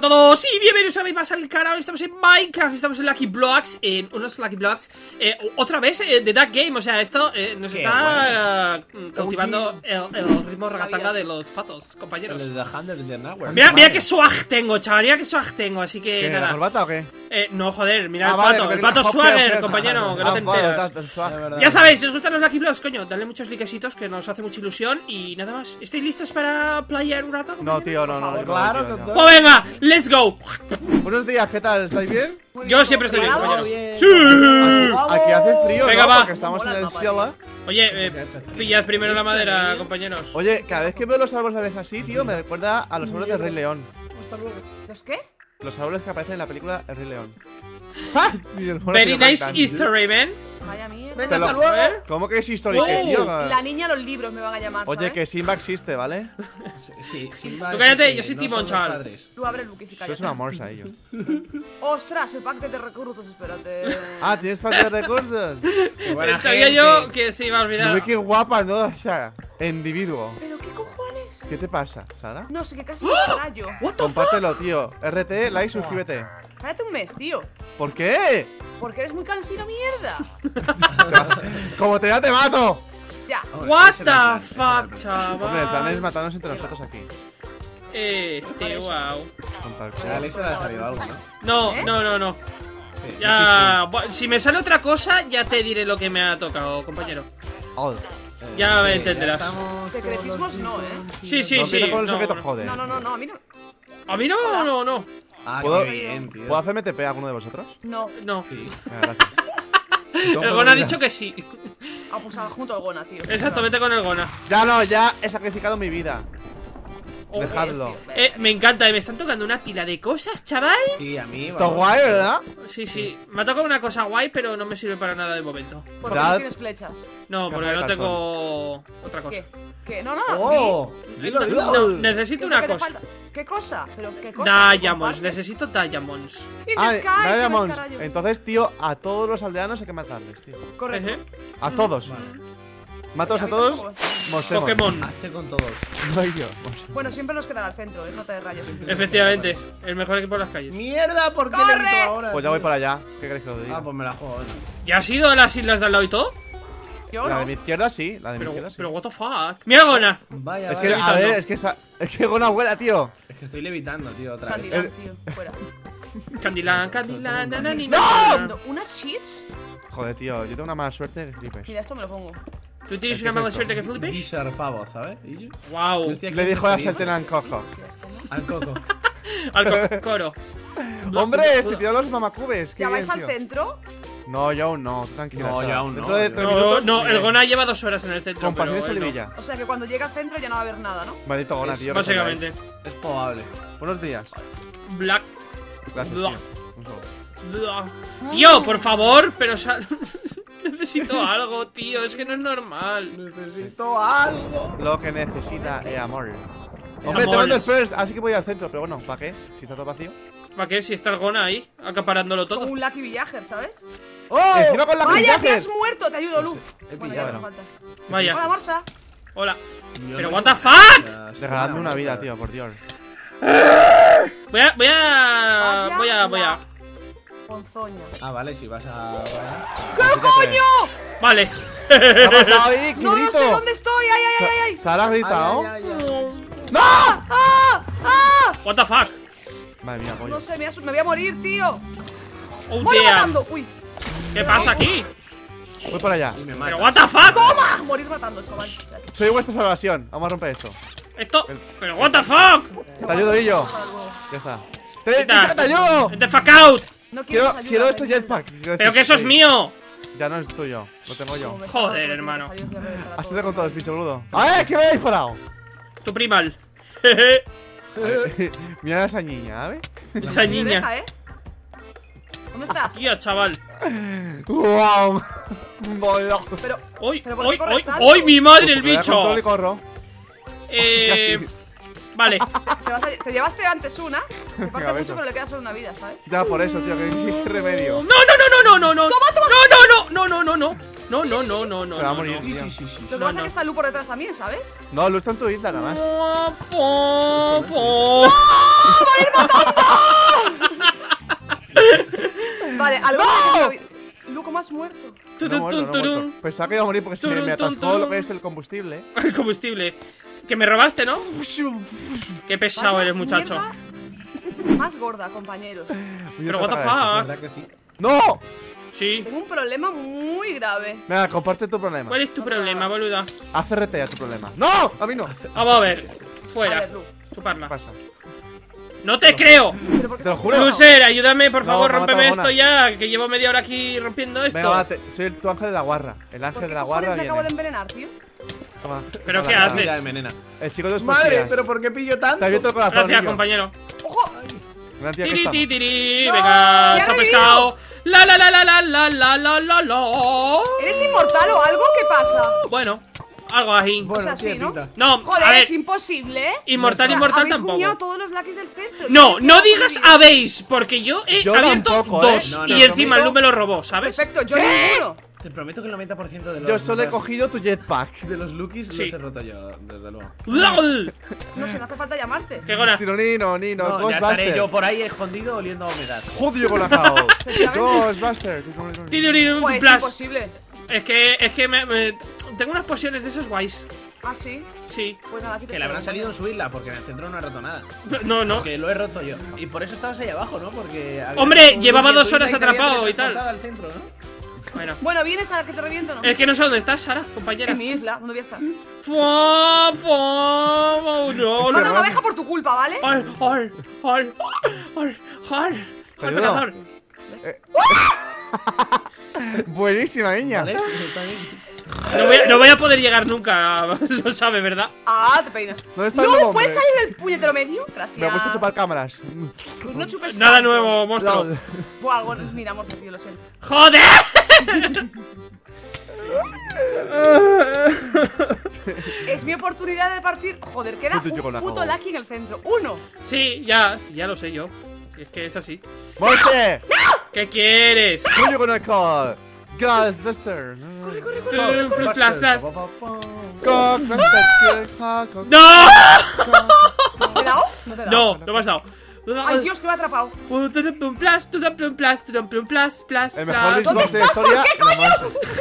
todos y bienvenidos una vez más al canal. Estamos en Minecraft, estamos en Lucky Blocks, en unos Lucky Blocks, otra vez de Duck Game. O sea, esto nos está cautivando el ritmo ragatanga de los patos, compañeros. Mira qué swag tengo, chaval, mira qué swag tengo. Así que ¿Qué, nada. ¿la corbata o qué? No, joder, mira el vale, pato swagger, compañero, que no te enteras. Ya sabéis, si os gustan los Lucky Blocks, coño, dale muchos likecitos que nos hace mucha ilusión. Y nada más, ¿estáis listos para playar un rato, compañero? No, tío, no. Claro, tío, no. Pues venga, let's go. Buenos días, ¿qué tal? ¿Estáis bien? Yo siempre estoy bien, compañero. Sí. Aquí hace frío, Venga, ¿no? va. Porque estamos en el cielo. Oye, pillad primero la madera, compañeros. Oye, cada vez que veo los árboles así, tío, me recuerda a los árboles del Rey León. ¿Los qué? Los árboles que aparecen en la película El Rey León. ¡Ja! Y el mono Very que nice cantan. Easter egg, man. Vaya mierda. Venga, Te lo- hasta luego. ¿Cómo que es histórico, tío? Y la niña los libros me van a llamar. Oye, ¿sabes? que Simba existe, ¿vale? Sí, Tú cállate, yo soy Timón, chaval. Tú abres Luke y Tú callas. eres una morsa, ello. Ostras, el pack de recursos, espérate. Ah, ¿tienes parte de recursos? Sabía yo que se iba a olvidar. Uy, qué guapa, ¿no? O sea, individuo. ¿Pero qué cojones? ¿Qué te pasa, Sara? No sé, que casi me estarallo. What the fuck? Compártelo, tío. RT, like, suscríbete. Cállate un mes, tío. ¿Por qué? Porque eres muy cansino, mierda. Como te vea, te mato. Ya. What the fuck, chaval. Hombre, el plan es matarnos entre nosotros aquí. Wow. Con tal A cosa. Alexa le ha salido algo, ¿no? No. Sí. Ya. Si me sale otra cosa, ya te diré lo que me ha tocado, compañero. Oh. Ya me Sí, entenderás. estamos Secretismos todos no, Sí, sí, No sí. quiero con eso que te No. jode. No, a mí no. A mí no. Ah, ¿Puedo- qué bien, tío. ¿Puedo hacerme TP a alguno de vosotros? No. No. Sí. Gracias. El Gona ha dicho que sí. Ah, pues junto al Gona, tío. Exacto, vete con el Gona. Ya he sacrificado mi vida. Dejadlo. Me encanta, me están tocando una pila de cosas, chaval. Sí, a mí. Está guay, ¿verdad? Sí. Me ha tocado una cosa guay, pero no me sirve para nada de momento. Porque Ya- no tienes flechas. No, porque Caja de no tengo otra cosa. ¿Qué? No. ¡Oh! Dilo, dilo. No, necesito ¿Qué es una lo que te cosa. falta? ¿Qué cosa? ¿Pero qué cosa? Diamonds, necesito diamonds. In Ah, the sky, Nada ¿qué Diamonds. descarallo? Entonces, tío, a todos los aldeanos hay que matarles, tío. Correcto. Ejé. A todos. Mátalos a todos. Mosemos. Pokémon. Hazte con todos. No hay yo. Bueno, siempre nos quedan al centro, no te rayos. Efectivamente, el mejor equipo de las calles. ¡Mierda! ¿Por qué ¡Corre! le meto ahora? Pues ya voy tío? para allá. ¿Qué queréis que os diga? Ah, pues me la juego. venga. ¿Ya has ido a las islas de al lado y todo? Yo La no. de mi izquierda sí, la de mi Pero, izquierda sí. pero what the fuck. Mira, Gona. Vaya, Es que, vaya. a ver, es que Gona abuela, tío. Es que estoy levitando, tío, otra vez. Candilan, tío, fuera. Candilan, nanani. ¡No! ¿Unas sheets? Joder, tío, yo tengo una mala suerte que flipes. Mira, esto me lo pongo. ¿Tú tienes ¿Qué una es mala esto? suerte que flipes? Geezer pavo, ¿sabes? Y yo- Wow. yo estoy aquí Le dijo a la feliz. sartén al cojo. Al coco. Al coro. Hombre, se tiró los mamacubes. Qué ¿Ya bien, vais al tío. centro? No, yo aún no, tranquila. No, Sara. yo aún no. Dentro de 3 No, minutos. no, el Gona lleva 2 horas en el centro. Con pero paciencia él no. Olivilla. O sea que cuando llegue al centro ya no va a haber nada, ¿no? Maldito Gona, tío. Básicamente. Es probable. Buenos días. Black. Gracias, Blah. tío. Un saludo. Tío, por favor, pero necesito algo, tío, es que no es normal. Necesito algo. Lo que necesita es amor. Hombre, te Amores. mando el first, así que voy al centro. Pero bueno, ¿para qué? Si está todo vacío. ¿Para qué? Si está el Gona ahí, acaparándolo Como todo. un Lucky Villager, ¿sabes? ¡Oh! Encima con la ¡Vaya, que villaje. has muerto! Te ayudo, Lu. He Bueno, ya pillado. no falta. Hola, Vaya, Morsa. hola. Yo Pero no- what the fuck. Regaladme una vida, tío, por Dios. Voy a. Ponzoña. Ah, vale, si vas a. ¿Qué coño? Vale. ¿Qué ha pasado ahí? ¿Qué No grito? sé dónde estoy. ¡Ay, ay, ay, ay! Sara ha gritado. ¡No! ¡Ah! ¡Ah! What the fuck. Madre mía, pollo. No sé, me voy a morir, tío. Oh ¡Muero damn. matando! ¡Uy! ¿Qué pasa aquí? Voy para allá. Y me Pero mata. what the fuck. ¡Toma! Morir matando, chaval. Soy vuestra salvación. Vamos a romper esto. Esto. Pero what the fuck. Te ayudo, y yo. Ya está. ¡Te ayudo! Get the fuck out. No quieres ayuda, Quiero ese ven, jetpack. Pero que eso es mío. Ya no es tuyo. Lo tengo yo. ven. Joder, hermano. Adiós, ya ves, para Así todo. te con todo, pinche boludo. ¡A ver! ¿Qué me ha disparado? Tu primal. Jeje. Mira a esa niña, ¿sabes? Esa Me niña. deja, ¿eh? ¿Dónde estás? Tío, chaval. ¡Wow! Pero, ¡Uy! ¿Pero por qué ¡Uy! corres ¡Uy! tanto? ¡Uy! ¡Mi madre, el Porque le da control y bicho! corro. Vale. te llevaste antes una. Te Venga, falta beso. mucho, pero le queda solo una vida, ¿sabes? Ya por eso, tío, que remedio. No, no, no, no, no, no, no. Toma, toma. No, no, no, no, no, no, no. No, no, no, no, no. Te va a no, morir, no. tío. Sí. Lo que No, pasa no. es que está Lu por detrás también, ¿sabes? No, Lu está en tu isla nada más. Fo, fo. Vale, algo. ¡No! Lu, ¿cómo has muerto? No he muerto, no he muerto. Pensaba que iba a morir porque se me atascó lo que es el combustible. El combustible. Que me robaste, ¿no? Qué pesado Vaya eres, muchacho. mierda Más gorda, compañeros. Pero what the La fuck. verdad que sí. ¡No! Sí. Tengo un problema muy grave. Venga, comparte tu problema. ¿Cuál es tu problema, boluda? Haz RT a tu problema. ¡No! A mí no. ¿Qué Vamos a ver. A Fuera. ver, Lu. Chuparla. pasa? ¡No te creo! ¿Pero por qué Te lo estás- juro. Lucer, ayúdame, por No, favor, mata rómpeme a esto Mona. ya. Que llevo media hora aquí rompiendo esto. Venga, va, soy tu ángel de la guarra. El ¿Por ángel qué de la cojones guarra me acabo de viene. envenenar, tío? Toma. ¿Pero Hola, qué hola. haces? Vida de envenena. El chico de dos Madre, poesías. pero ¿por qué pillo tanto? Te ha abierto el corazón. Gracias, niño. compañero. ¡Ojo! Gran tía que Tiri, estamos. tiri, tiri. ¡No! Venga, ¡Ya se ha he pescado. La la la la la la la la la la. ¿Eres inmortal o algo? ¿Qué pasa? Bueno, algo así. Bueno, O sea, tiene sí, ¿no? pinta. No, Joder, a ver, es imposible, ¿eh? inmortal, O sea, inmortal habéis tampoco. guiñado todos los Luckys del centro. No, Yo no me quedo digas con mi vida. habéis, porque yo he Yo abierto tampoco, dos No, y no, encima prometo. Lu me lo robó, ¿sabes? Perfecto, yo ninguno. Te prometo que el 90% de los Yo solo he cogido tu jetpack. de los Lukis Sí. los he roto yo, desde luego. ¡Lol! No sé, no hace falta llamarte. ¡Qué gona! Tironino, Nino, No, ya estaré Ghostbuster. yo por ahí escondido oliendo a humedad. Joder, yo con la cao. Efectivamente. Ghostbuster. Tiri, Pues es plus. imposible. Es que tengo unas pociones de esos guays. Ah, sí. Sí. Pues nada, aquí te Que le habrán espero. salido en su isla, porque en el centro no he roto nada. No, no. Que lo he roto yo. Y por eso estabas ahí abajo, ¿no? Porque había Hombre, un llevaba Luki en 2 tu horas isla y te había atrapado y tal. transportado al centro, ¿no? Bueno. Bueno, ¿vienes a que te reviento o no? Es que no sé dónde estás, Sara, compañera. En mi isla, ¿dónde voy a estar? Fua, fua, no, Mata no. una abeja por tu culpa, ¿vale? Ay, ay, ay, ay, ay, ¿Te ayudo? ay. Buenísima, niña. ¿Vale? Está bien. No voy a poder llegar nunca, lo sabe, ¿verdad? Ah, te peinas. ¿Dónde está el No, lobo, ¿puedes hombre? salir del puñetero medio? Gracias. Me ha puesto a chupar cámaras. Pues no chupes Nada tanto. nuevo, monstruo. Buah, algo miramos, tío, lo siento. ¡Joder! Es mi oportunidad de partir. Joder, que era Puto yo con un la puto cago. Lucky en el centro. ¡Uno! Sí, ya lo sé yo. Es que es así. ¡Monse! ¿Qué quieres? Tuyo con alcohol. Ghostbuster. Corre, corre, corre. Plus, plus, plus. Ghostbuster. ¡No! ¿Te he dado? No te he dado. No, no me has dado. Ay, Dios, que me ha atrapado. Plus, El mejor ¿Dónde Xbox de la historia. la más-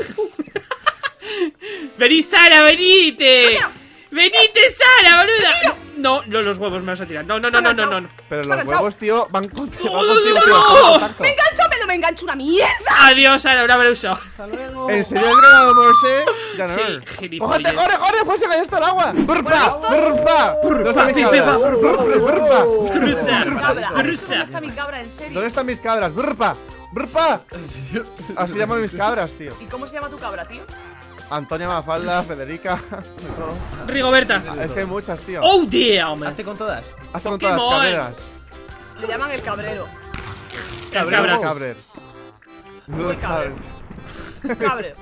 ¡Vení, Sara, venite! ¡No! ¡Venite, Sara, boluda! No, los huevos me vas a tirar. No. Pero Para, los huevos, tío, van contigo, ¡No! tío. ¡Me engancho! ¡Me lo me engancho una mierda! Adiós, Sara, un abrazo. Hasta luego. ¿En serio has ganado, Morse? Ya no. Sí, ¡Cógete, gilipollas. corre! ¡Pues se cayó hasta el agua! ¡Burpa! Bueno, ¡Burpa! ¿Dónde están mis Pepe, cabras? ¡Burpa! Cruza, Cabra. ¿Dónde cruza. está mi cabra, en serio? ¿Dónde están mis cabras? ¡Burpa! ¡Burpa! ¿En serio? Así llaman mis cabras, tío. ¿Y cómo se llama tu cabra, tío? Antonia, Mafalda, Federica. Rigoberta. Es que hay muchas, tío. Oh, damn. Hazte con todas. Hasta con todas las Pokémon. carreras. Le llaman el cabrero. El Cabrón. cabras. Cabrer. Muy cabrero. Cabrero.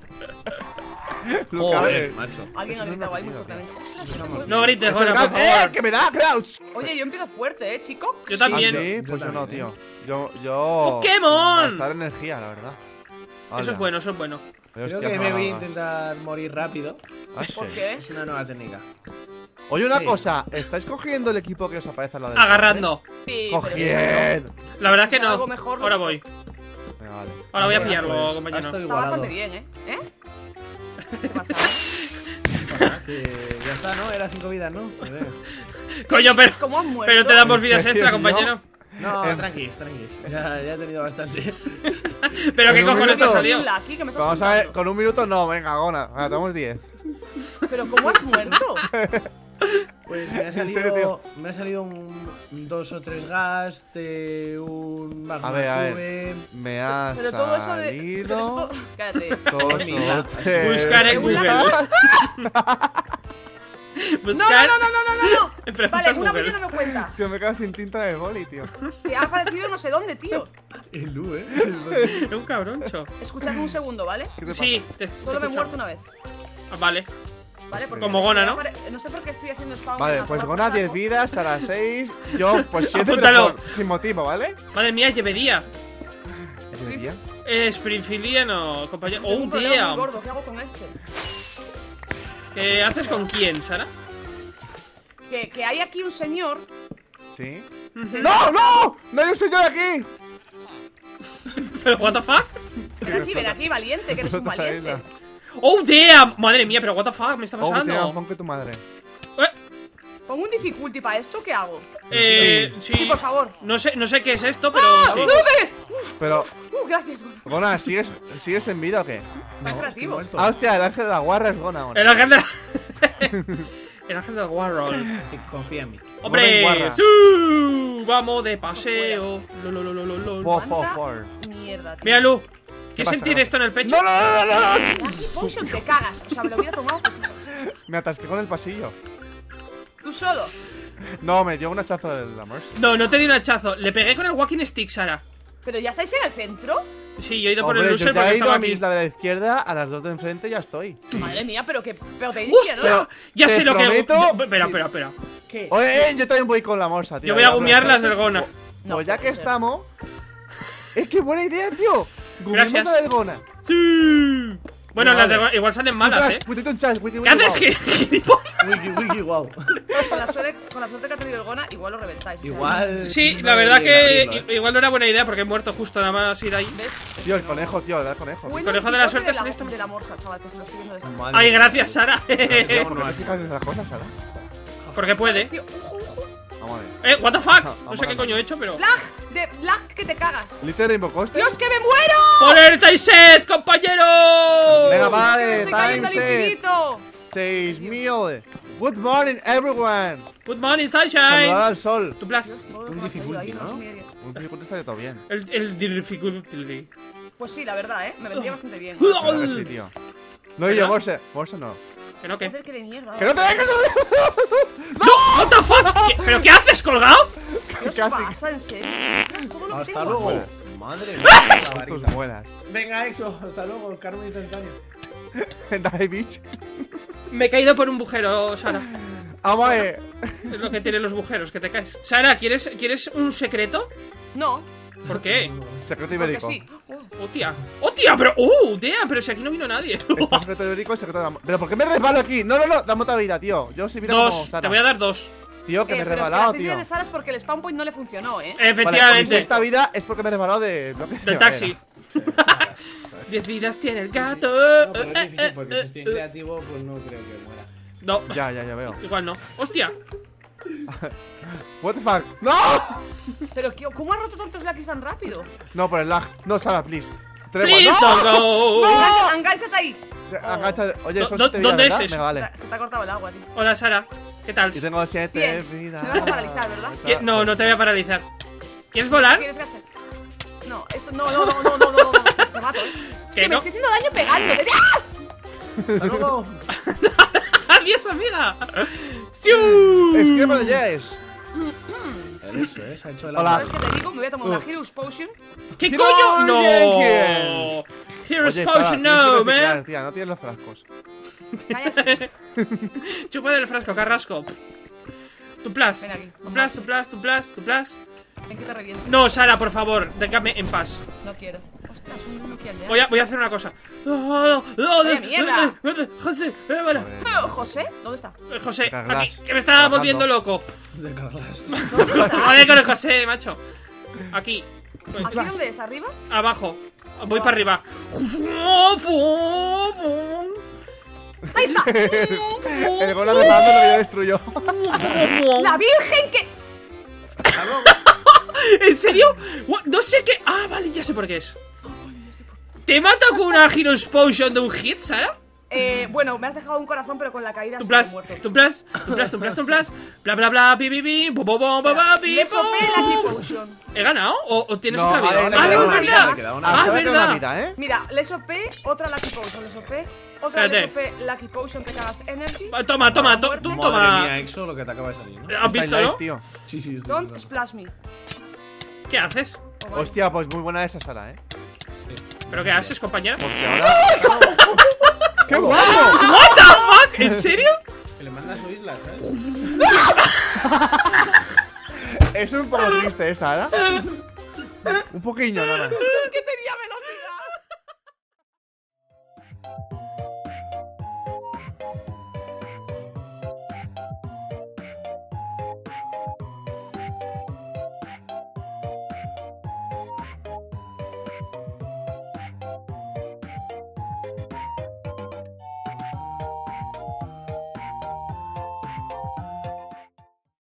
Joder, macho. Alguien ha gritado ahí muy fuertemente. No grites, Es el Jona, gas- por favor. ¡Que me da, Crouch! Oye, yo empiezo fuerte, chico. Yo ¿Ah, también. sí? Yo Pues yo no, también, tío. Yo. ¡Pokémon! Gastar energía, la verdad. Eso es bueno, eso es bueno. Creo que me voy a intentar morir rápido. ¿Por qué? Es una nueva técnica. Oye, una Sí. cosa. ¿Estáis cogiendo el equipo que os aparece al lado del Agarrando. Sí, ¡Cogiendo! La verdad es que Algo no. mejor, Ahora ¿no? voy. Venga, vale. Ahora voy a Venga, pillarlo, pues, compañero. estoy Está igualado. bastante bien, ¿eh? ¿Qué pasa? Que ya está, ¿no? Era 5 vidas, ¿no? Joder. Coño, ¿Cómo han muerto? pero te damos ¿En vidas serio, extra, tío? compañero. No, Em. tranquis. Ya he tenido bastante. Pero qué En un cojones te ha minuto. salido. Lucky, que me estás Vamos a ver, contando. con un minuto no, venga, Gona. Venga, tenemos 10. Pero ¿cómo has muerto? Pues me ha ¿En serio, tío? salido un 2 o 3 gas de un magma A ver. cube. Me ha Pero todo eso de. salido. pero eso todo- Cállate. 2 o 3. Buscar en Google. No, Buscar. no. Preguntas Vale, una Google. vez no me cuenta. Tío, me quedo sin tinta de boli, tío. Que ha aparecido no sé dónde, tío. El Lu, Es un cabroncho. Escuchadme un segundo, ¿vale? ¿Qué te pasa? Sí, te Solo me he escucho. muerto una vez. Ah, vale. ¿Vale? Porque Como Gona, ¿no? No sé por qué estoy haciendo spawn. Vale, en pues la Gona por 10 saco. vidas, Sara 6. Yo, pues 7, Apúntalo. pero sin motivo, ¿vale? Madre mía, llevería. ¿Ese día? Springfieldiano, compañero. Tengo Oh, un problema muy damn. gordo, ¿qué hago con este? ¿Qué haces con quién, Sara? Que hay aquí un señor. ¿Sí? ¡No, no! ¡No hay un señor aquí! ¿Pero what the fuck? Ven aquí, valiente, que eres un Otra valiente. isla. Oh, damn. Madre mía, pero what the fuck me está Oh, pasando. tiene razón que tu madre. Pongo un difficulty para esto, ¿qué hago? Sí. Sí, por favor. No sé qué es esto, pero ¡Ah! sí. ¡No me pegues! Pero, Gracias, Gona. Gona, ¿sigues en vida o qué? Más creativo. Ah, hostia, el ángel de la guarra es Gona ahora. El ángel de la... El ángel del Warroll. Confía en mí. ¡Hombre! guarra. ¡Sí! Vamos de paseo. Lololololol. Por ¿Cuánta favor. mierda, tío? Mira, Lu. ¿Quieres pasa? sentir esto en el pecho? ¡No, no, no, no! Lucky Potion te cagas. O sea, me lo hubiera tomado. Pues, Me atasqué con el pasillo. tú solo. No, me dio un hachazo de la Mercy. No te di un hachazo. Le pegué con el walking stick, Sara. Pero ya estáis en el centro. Sí, yo he ido por el Hombre, loser yo ya porque he ido estaba a mi aquí. isla de la izquierda, a las dos de enfrente ya estoy. Madre mía, pero que. Pero te ¡Hostia! ¿no? Ya Te sé lo que... prometo Espera. ¿Qué? Oye, yo también voy con la morsa, tío. Yo voy a Ya, gumiar pero- las del Gona. No, Pues ya que puede ser. estamos. Es que buena idea, tío. Gumiemos Gracias. la del Gona. Sí. Bueno, No, las del vale. Gona igual salen malas, ¿eh? ¿Qué haces, gilipollas? Wiki, wow. Con la suerte que ha tenido el Gona, igual lo reventáis. o sea, Igual. Sí, no la verdad debería que abrirlo, igual no era buena idea porque he muerto justo nada más ir ahí. ¿ves? Tío, el conejo, tío, da conejo. Buen Conejo de la picote suerte es en esto. de la morsa, chaval, que se lo estoy viendo desde. Madre Ay, mía. gracias, Sara. Tío, ¿por qué te fijas en esas cosas, Sara? Porque puede. Tío, ojo. Vamos a ver. What the fuck? No Vamos sé a qué ver. coño he hecho, pero... Lag que te cagas. Little Rainbow Coaster. ¡Dios, que me muero! ¡Poner time set, compañero! Venga, vale, Estoy cayendo time al set. infinito. 6000. Good morning, everyone. Good morning, Saludar sunshine. al sol. Tu plus. Un difficulty, ¿no? Un difficulty está todo bien. El difficulty. Pues sí, la verdad, me vendría bastante bien. La verdad que sí, tío. No, yo, Morse. Morse no. ¿Que no qué? Joder, que de mierda. ¡Que no te dejes! ¡No! ¿What the fuck? ¿Pero qué haces, colgado? ¿Qué os Casi. pasa, en serio? Es todo lo que Hasta tengo. luego. Buenas. Madre Son mía. tus buenas. Venga, Exo. Hasta luego. Karma instantáneo. Die, bitch. Me he caído por un bujero, Sara. Vamos a ver. Es lo que tienen los bujeros, que te caes. Sara, ¿quieres un secreto? No, ¿Por qué? Secreto porque ibérico. sí. ¡Hostia! ¡Hostia! Pero... damn! Pero si aquí no vino nadie. Está secreto ibérico y secreto de la... ¿Pero por qué me resbalo aquí? No, dame otra vida, tío. Yo soy vida como Dos. Sara. Te voy a dar dos. Tío, que me he Pero es que resbalado, la tío. serie de Sara es porque el spawn point no le funcionó, Vale, Efectivamente. pues esta vida es porque me he resbalado de bloque de Del taxi. madera. 10 vidas tiene el gato. No, pero es difícil porque si estoy en creativo, pues no creo que muera. No, Ya veo. igual no. ¡Hostia! What the fuck? ¡No! Pero, ¿cómo has roto tantos Lucky tan rápido? No, por el lag. No, Sara, please. ¡Please ¡No! don't go! Engánchate ahí. Agacha. Oye, son ¿Dó- 7 vidas, dónde es ¿verdad? eso? Venga, vale. Se te ha cortado el agua, tío. Hola, Sara. ¿Qué tal? Y tengo 7 Bien. vidas. Me vas a paralizar, ¿verdad? No, no te voy a paralizar. ¿Quieres volar? ¿Qué quieres que hacer? No, esto no. Te mato, Es ¿Que que me no? estoy haciendo daño pegándote. ¡Ah! Hasta luego. ¡Adiós, amiga! ¡Siu! Escribe de Yes. Eso, ha hecho el Hola. agua. ¿Sabes qué te digo? Me voy a tomar una Heroes Potion. ¿Qué ¡No, coño? ¡No! Jenkins! Heroes Oye, Sara, Potion, tienes que no, reciclar, man. tía, no tienes los frascos. Cállate. Chupa del frasco, carrasco. Tu plus. Ven aquí, Tu plus, tu plus, tu plus, tu plus. Ven que te reviento. No, Sara, por favor, déjame en paz. No quiero. Ostras, un Nokia al Voy a hacer una cosa. Vaya mierda. José, bueno. ¿José? ¿Dónde está? José, Carlas, aquí, que me está trabajando. volviendo loco. De cargas. ¿Dónde está? Joder con el José, macho. Aquí, ¿Aquí dónde es? ¿Arriba? abajo. Voy para arriba. ¡Ahí está! El gol arrojando lo que ya destruyó. ¡La Virgen que... ¿En serio? No sé qué. Ah, vale, ya sé por qué es. ¿Te mata con una Heroes Potion de un hit, Sara? Bueno, me has dejado un corazón, pero con la caída Tu sí que he plus, muerto. tu plus, tu plus, tu plus, tu plus. Bla bla bla, pi pi pi, bo bo bo bo bo, pi Le sopé la bo. Lucky Potion. ¿He ganado? ¿O tienes No, otra vida? a ver, Ah, le no, queda es una vida, verdad. le queda una Ah, Ah, es se me queda verdad. una vida, ¿eh? Mira, le sopé otra Lucky Potion. Le sopé otra, le Espérate. sopé Lucky Potion, te cagas Energy. Toma, toma, tú Madre toma. mía, Exo, lo que te acaba de salir, ¿no? ¿Has Está en visto, live, no? tío. Sí, estoy Don't viendo. splash me. ¿Qué haces? Oh, vale. Hostia, pues muy buena esa Sara, ¿eh? ¿Pero qué haces, compañero? Porque ahora... ¡Qué guapo! ¿What the fuck? ¿En serio? Que le mandas su isla, ¿sabes? Es un poco triste, ¿eh, Sara? Un poquillo, nada más. Es que